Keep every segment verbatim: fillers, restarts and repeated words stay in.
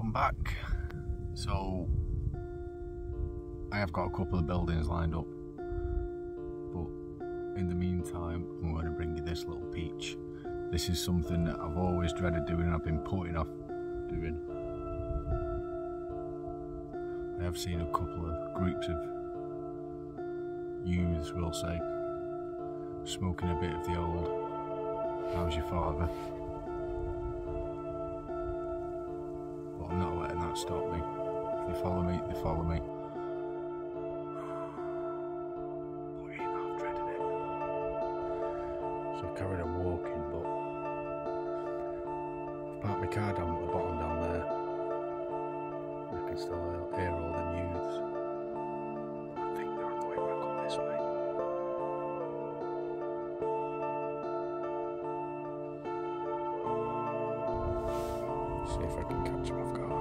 welcome back. So I have got a couple of buildings lined up, but in the meantime I'm going to bring you this little peach. This is something that I've always dreaded doing and I've been putting off doing. I have seen a couple of groups of youths, we'll say, smoking a bit of the old "how's your father?" But I'm not letting that stop me. If they follow me, they follow me. But you know, I've dreaded it. So I've carried on walking, but I've parked my car down at the bottom down there. I can still hear all them youths. I think they're on the way back up this way. See if I can catch them off guard.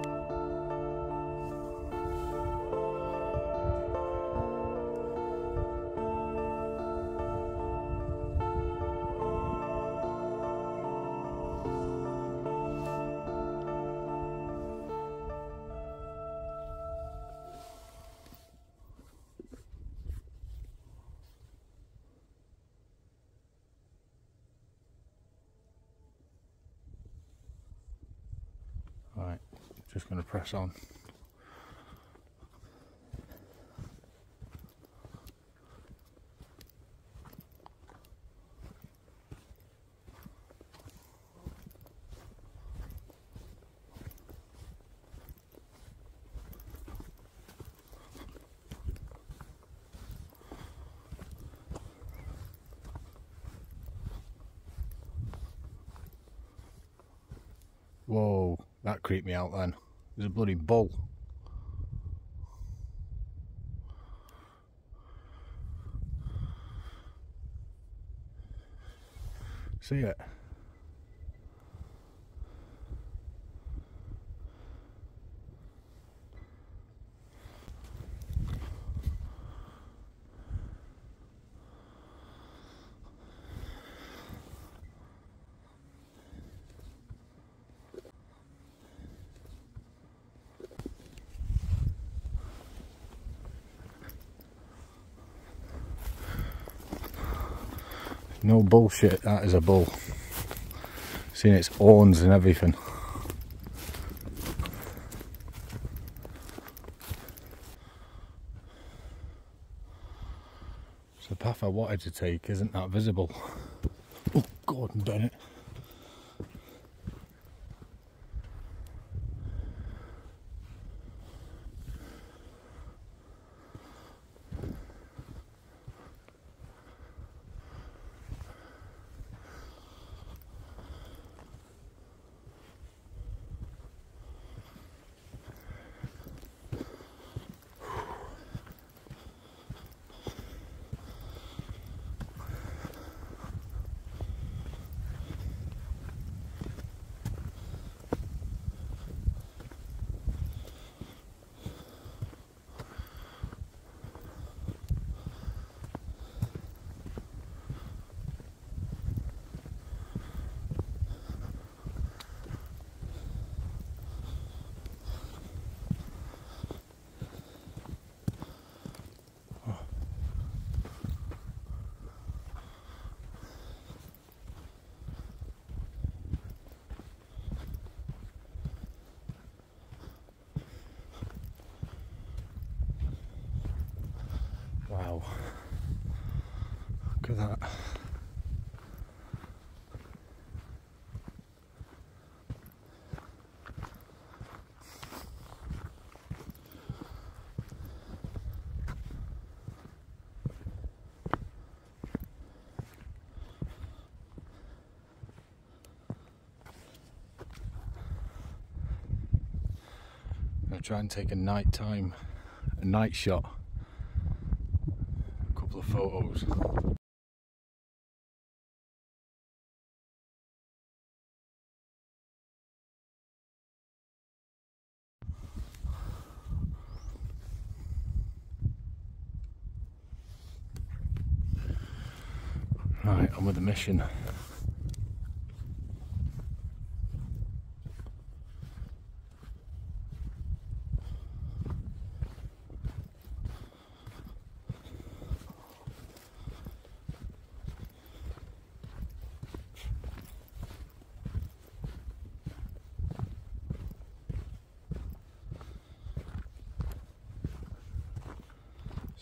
Right, just going to press on. Whoa, that creeped me out then. There's a bloody bull. See it? No bullshit, that is a bull. Seen its horns and everything. So the path I wanted to take isn't that visible. Oh, Gordon Bennett. Wow, look at that. I'm going to try and take a night time, a night shot. Of photos. Right, on with the mission.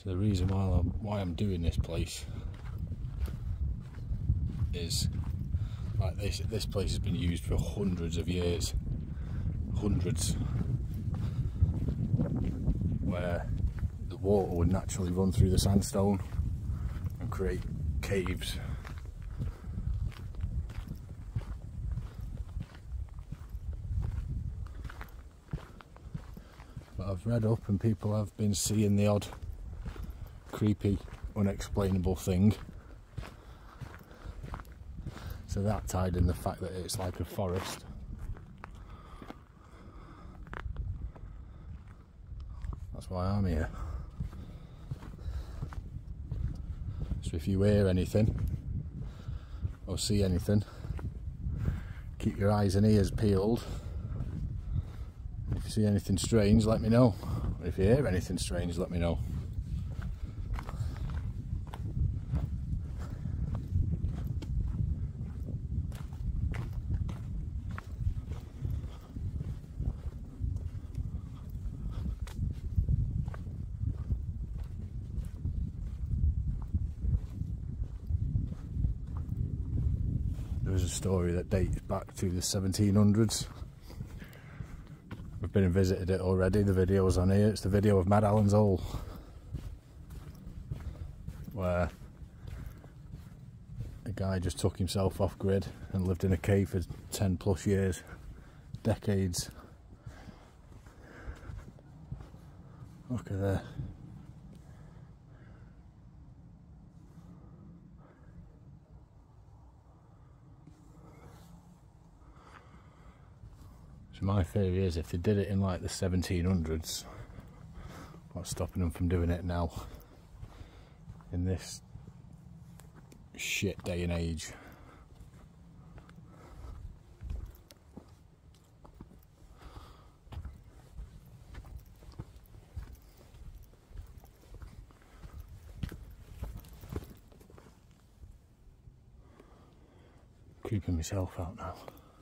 So the reason why I'm, why I'm doing this place is like this. This place has been used for hundreds of years, hundreds, where the water would naturally run through the sandstone and create caves. But I've read up and people have been seeing the odd creepy, unexplainable thing. So that tied in the fact that it's like a forest. That's why I'm here. So if you hear anything or see anything, keep your eyes and ears peeled. If you see anything strange, let me know. If you hear anything strange, let me know. There was a story that dates back to the seventeen hundreds. We've been and visited it already. The video's on here. It's the video of Mad Allen's Hole, where a guy just took himself off grid and lived in a cave for ten plus years, decades. Look at there. So my theory is if they did it in like the seventeen hundreds, what's stopping them from doing it now in this shit day and age? Creeping myself out now.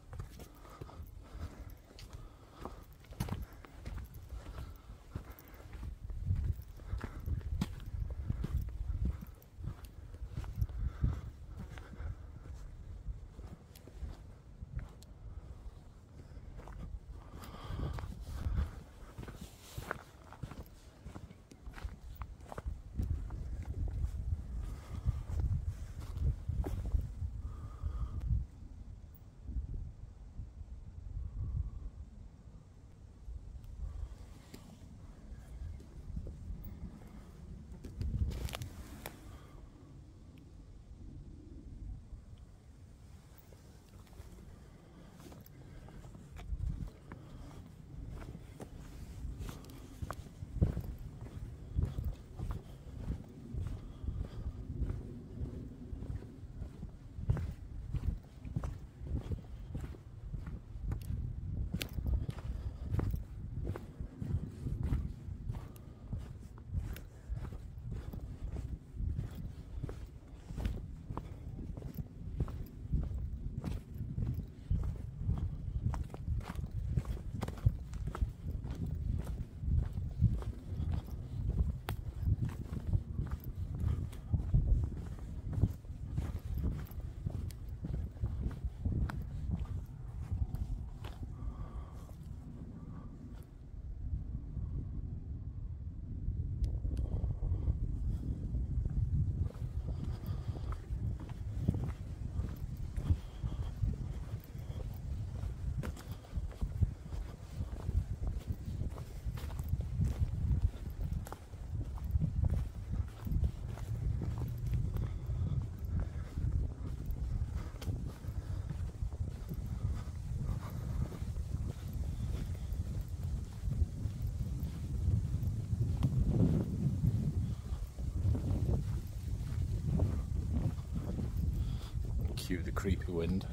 Cue the creepy wind.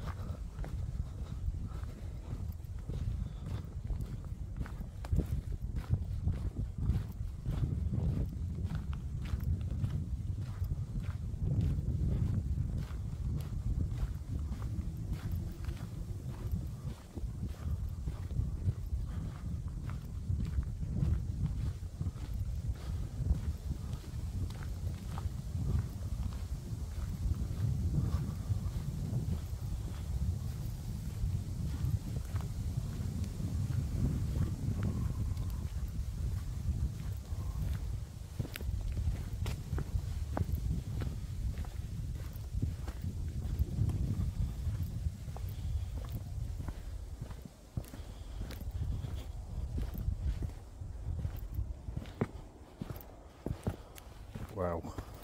Wow.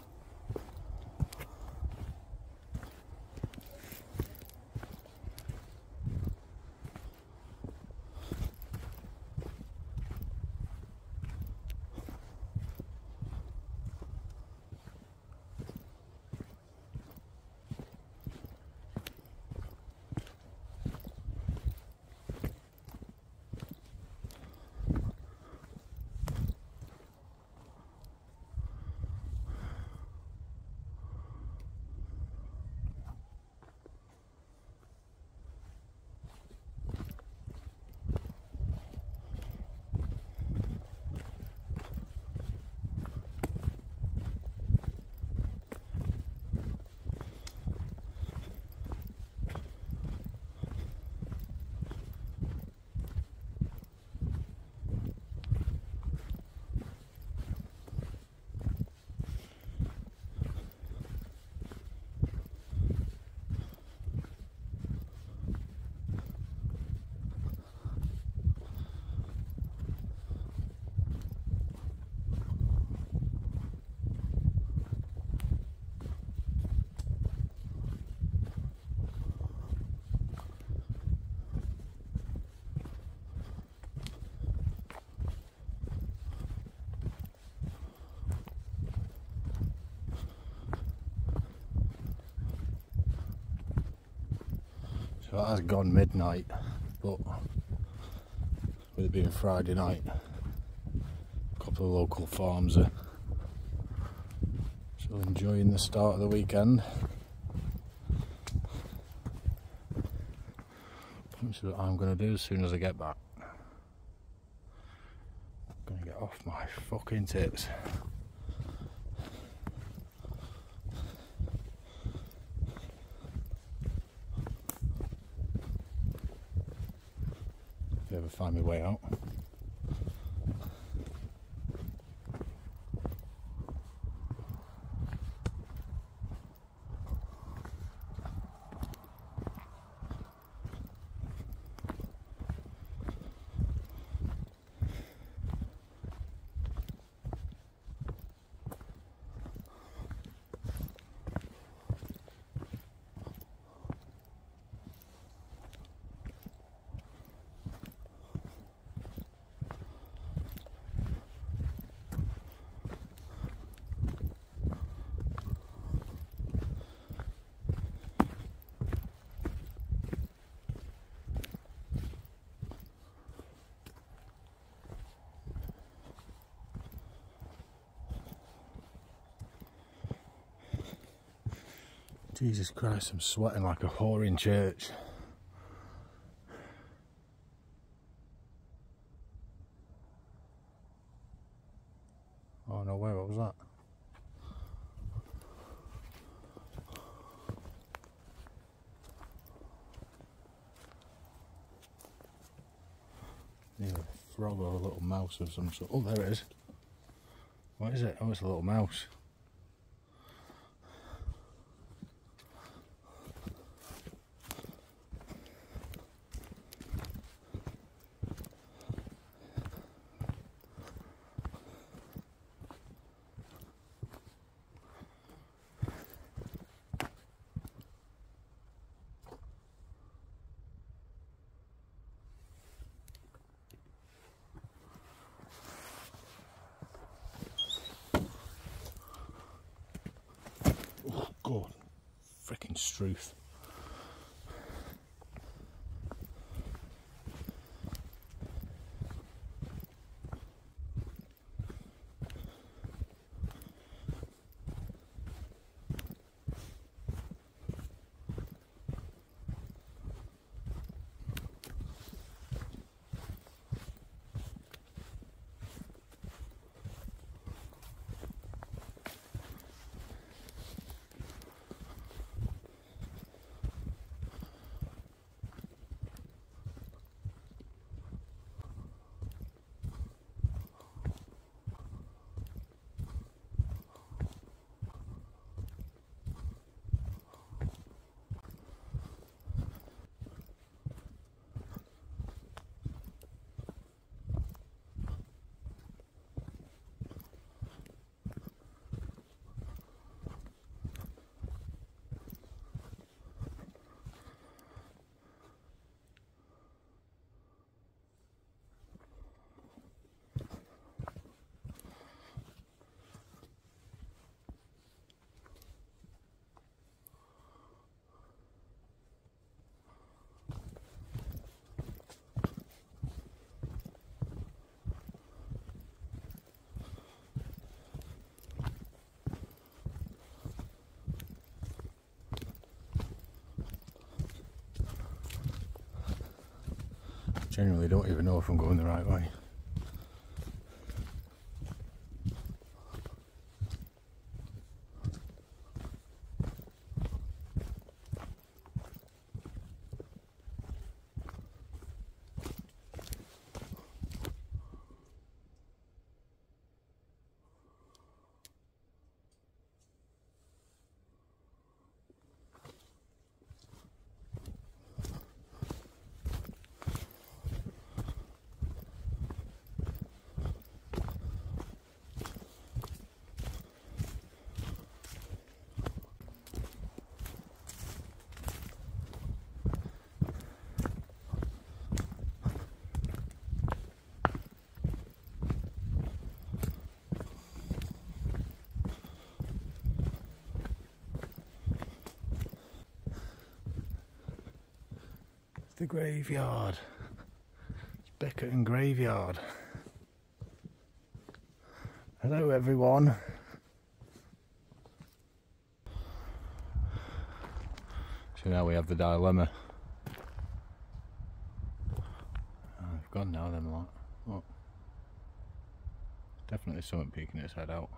So that has gone midnight, but with it being Friday night, a couple of local farms are still enjoying the start of the weekend. Which is what I'm going to do as soon as I get back. I'm going to get off my fucking tits. If I ever find my way out. Jesus Christ, I'm sweating like a whore in church. Oh no way, what was that? Yeah, a frog or a little mouse of some sort. Oh, there it is. What is it? Oh, it's a little mouse. God, frickin' struth. Genuinely don't even know if I'm going the right way. The graveyard. It's Beckett and Graveyard. Hello everyone. So now we have the dilemma. Oh, they've gone now then, lot. Oh. Definitely something peeking its head out.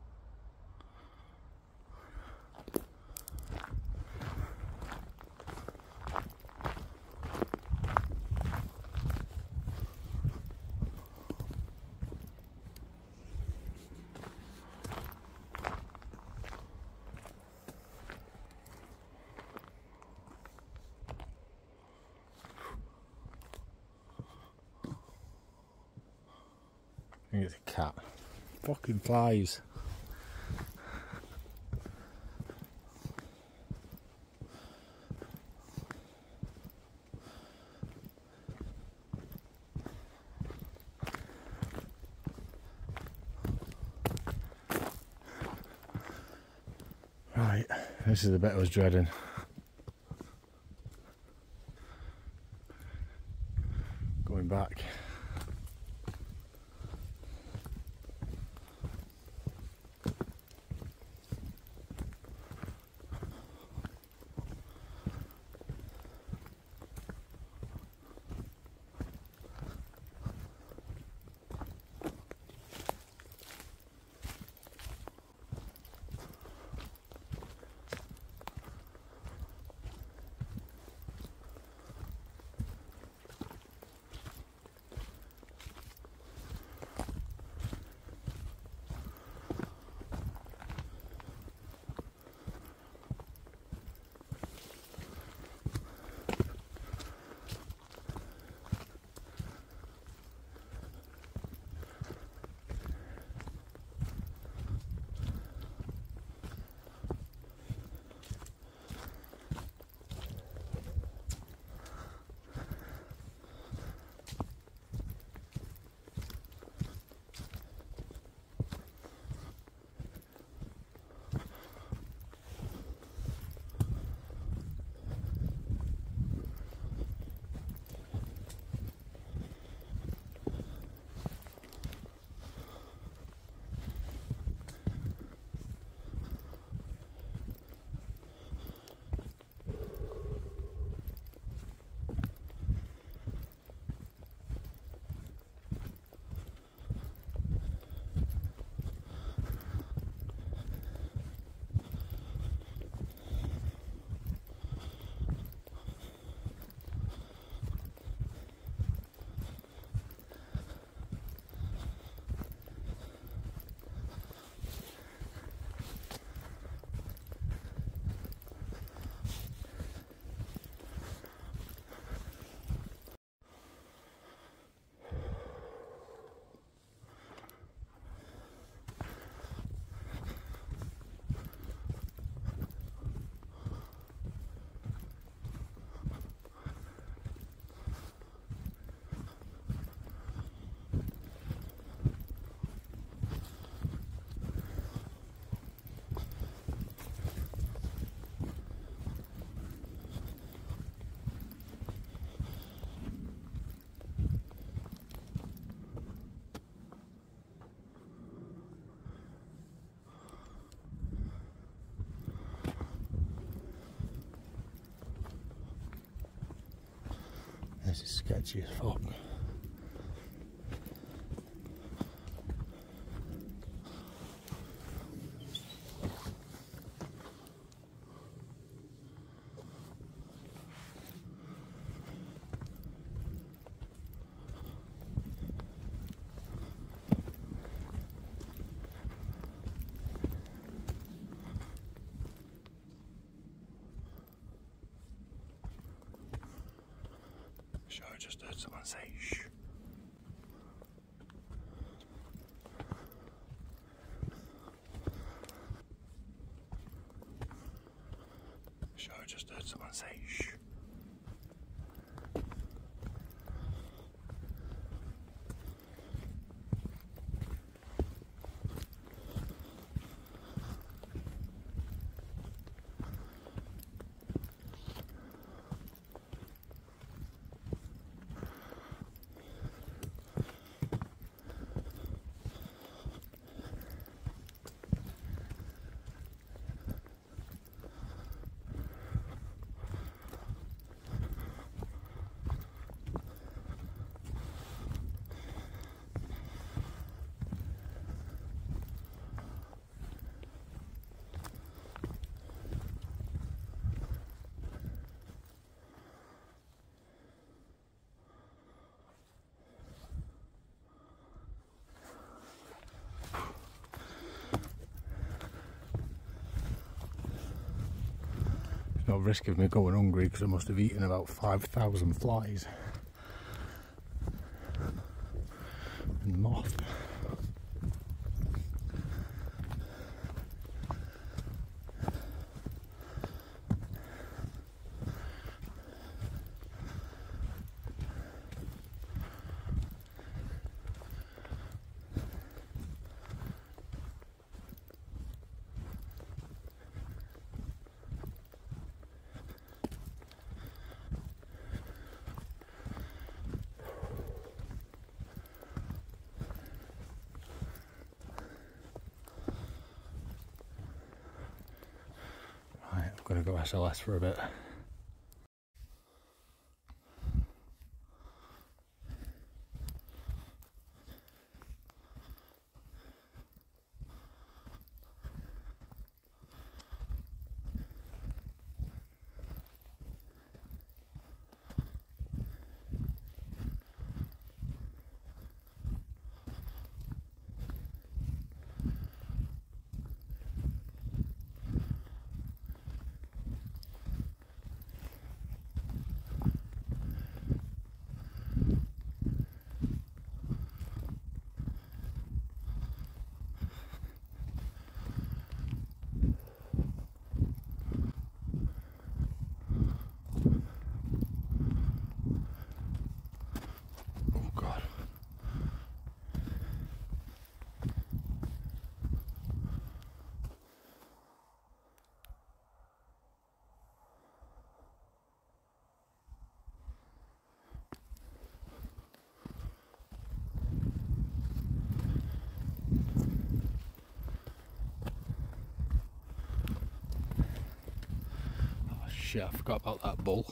I think it's a cat. Fucking flies. Right, this is the bit I was dreading. Going back. is sketchy as fuck. Sure, I just heard someone say shh. Sure, I just heard someone say shh. No risk of me going hungry because I must have eaten about five thousand flies and moth. I'm going to go S L S for a bit. Shit, I forgot about that bull.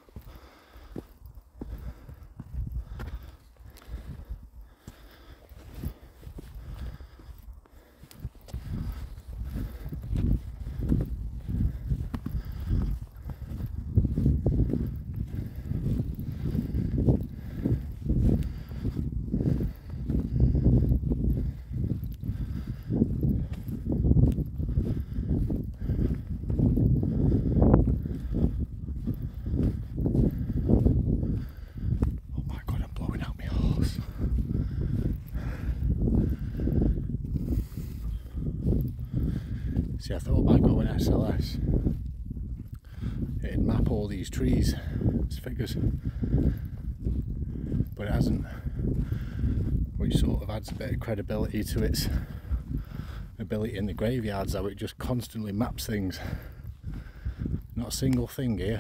See, I thought about going S L S. It'd map all these trees as figures, but it hasn't, which sort of adds a bit of credibility to its ability in the graveyards, how it just constantly maps things. Not a single thing here.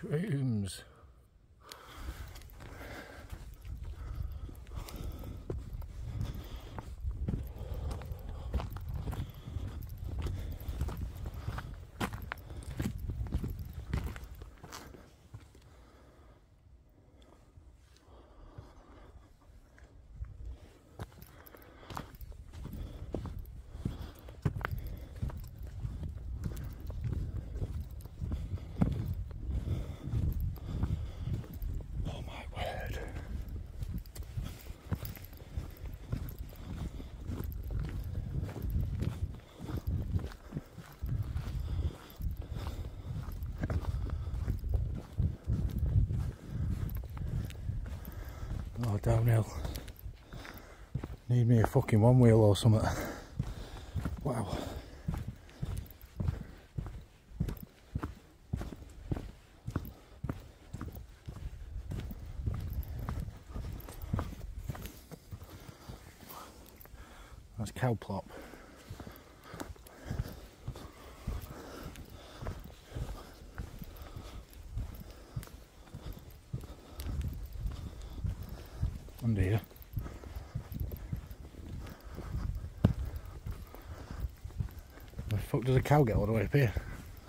Shrooms. Oh, downhill. Need me a fucking one wheel or something. Wow. That's cow plop. Under here. Where the fuck does a cow get all the way up here?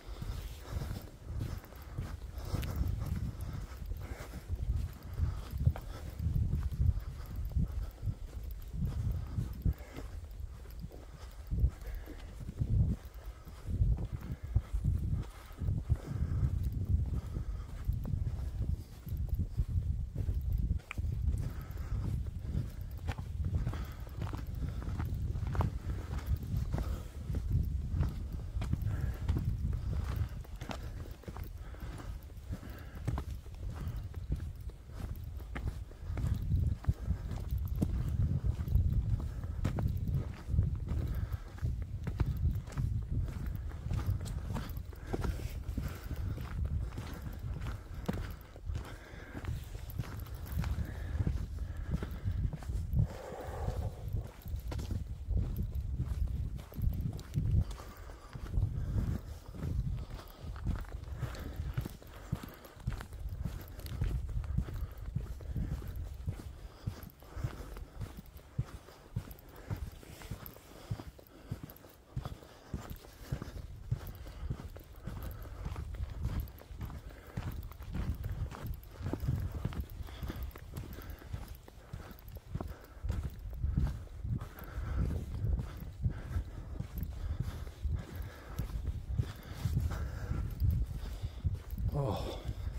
Oh,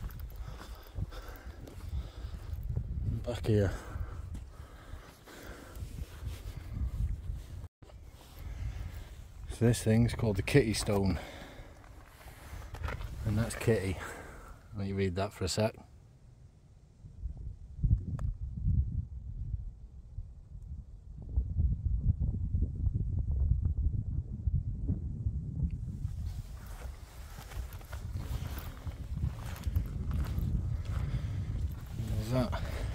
back here. So this thing's called the Kitty Stone, and that's Kitty. Let you read that for a sec. That.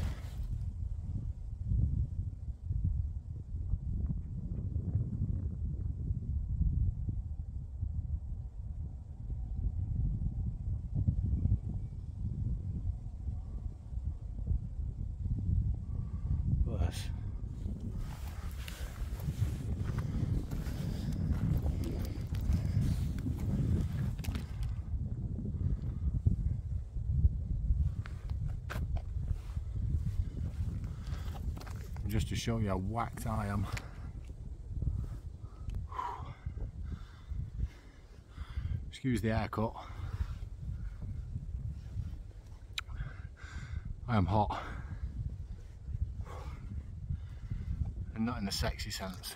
Bless. Just to show you how whacked I am. Excuse the haircut. I am hot. And not in the sexy sense.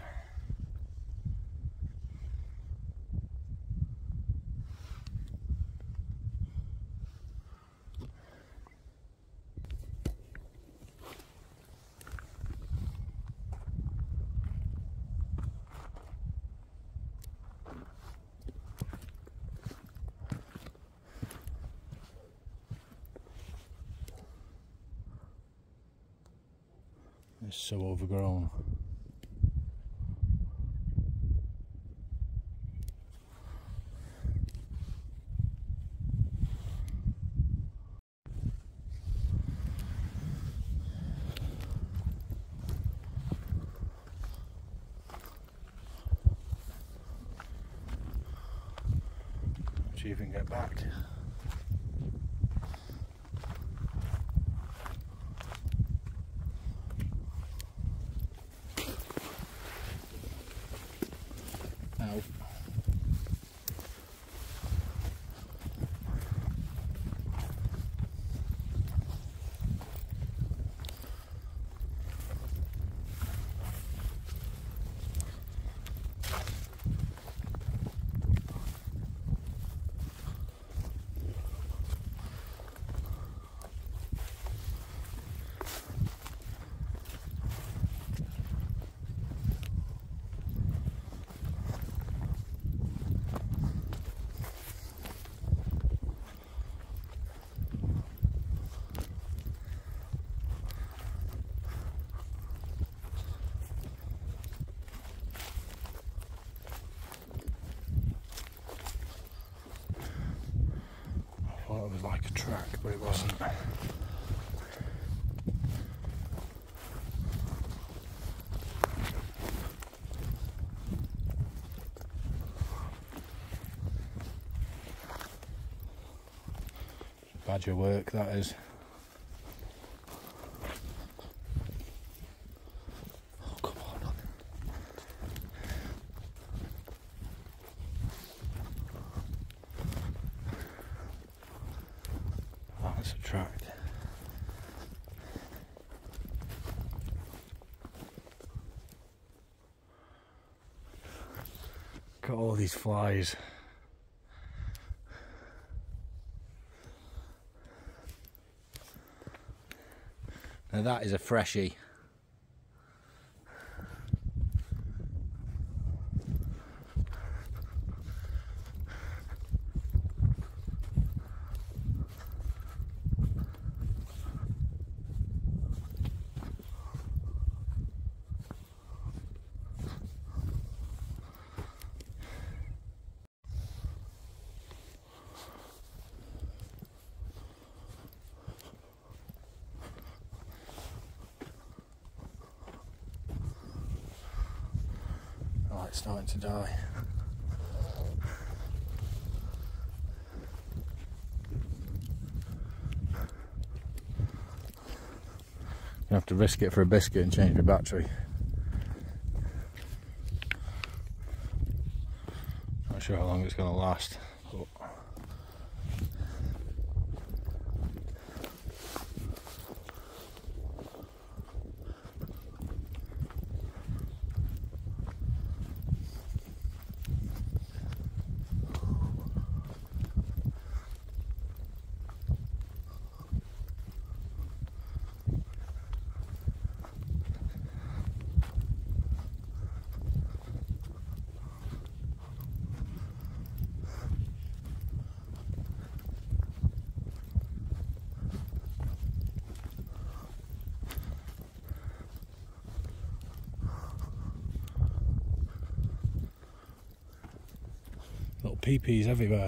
It's so overgrown. See if we can get back. Ow. It was like a track, but it wasn't. Badger work, that is. Oh, come on. That's a track. Got all these flies. Now that is a freshie. Oh, it's starting to die. You have to risk it for a biscuit and change the battery. Not sure how long it's going to last, but little pee-pees everywhere.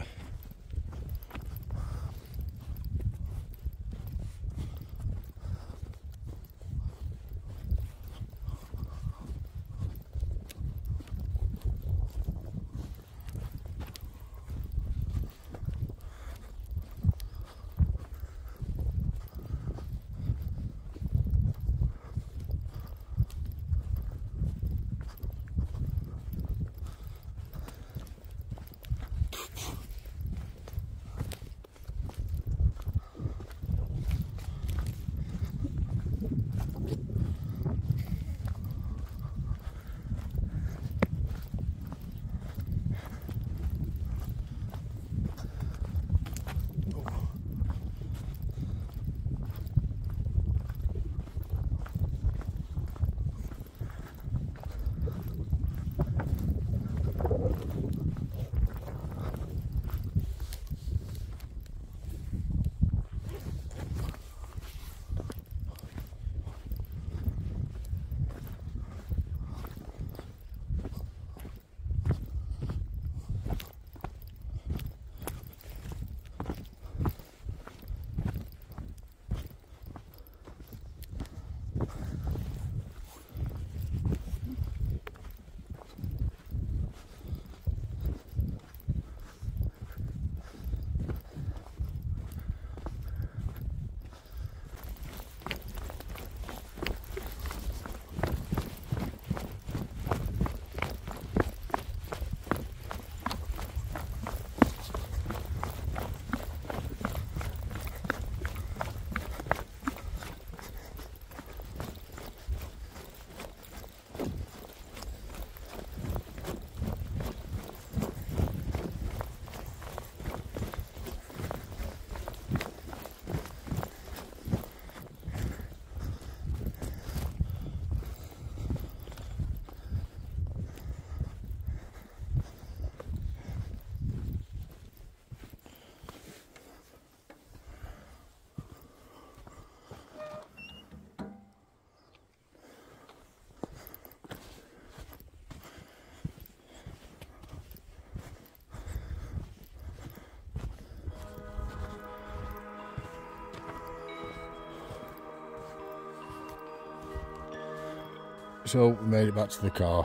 So we made it back to the car.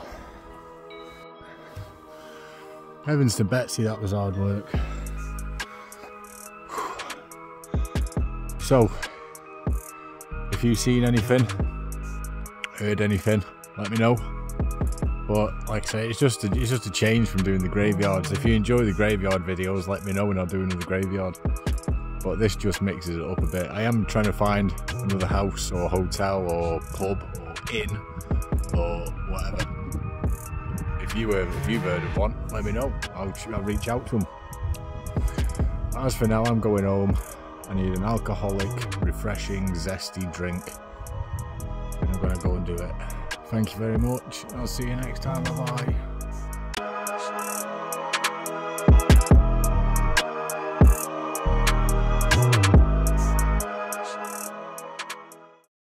Heavens to Betsy, that was hard work. So, if you've seen anything, heard anything, let me know. But like I say, it's just a, it's just a change from doing the graveyards. If you enjoy the graveyard videos, let me know and I'll do another graveyard. But this just mixes it up a bit. I am trying to find another house or hotel or pub or inn or whatever. If you have, if you've heard of one, let me know. I'll, I'll reach out to them. As for now, I'm going home. I need an alcoholic, refreshing, zesty drink. And I'm going to go and do it. Thank you very much. I'll see you next time. Bye bye.